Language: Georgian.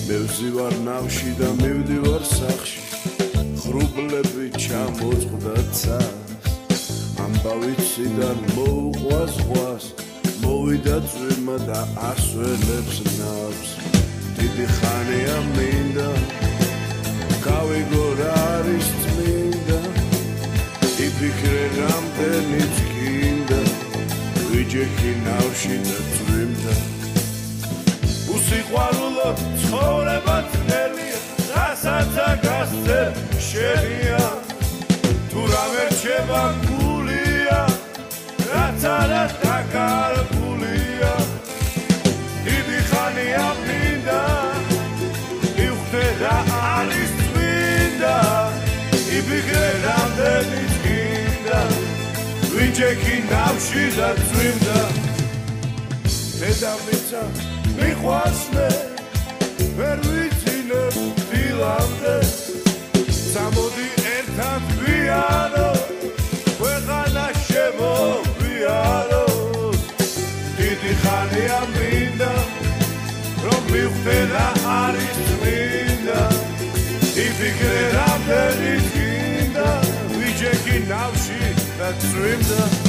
მე ვზივარ ნავში და მივდივარ სახში ხრუბლები ჩამოწყდა ცას ამბავი ციდან მოუყვა ზღვას მოვიდა წვიმა და ასველებს ნავს დიდი ხანია მინდა გავიგო რა არის წმინდა იფიქრე რამდენიც გინდა ვიჯექი ნავში და წვიმდა უსიყვარულო ცხოვრება ძნელია რასაც აგასწე შენია თუ რამე რჩება გულია რაც არა დაკარგულია დიდი ხანია მინდა მივხვდე რა არის წმინდა იფიქრე რამდენიც გინდა ვიჯექი ნავში და წვიმდა დედამიწა მიყვარს მე ვერ ვიცინებ დილამდე სამოდი ერთად ვიარო ქვეყანა შემოვიარო დიდი ხანია მინდა რომ მივხვდე რა არის წმინდა იფიქრე რამდენიც გინდა ვიჯექი ნავში და წვიმდა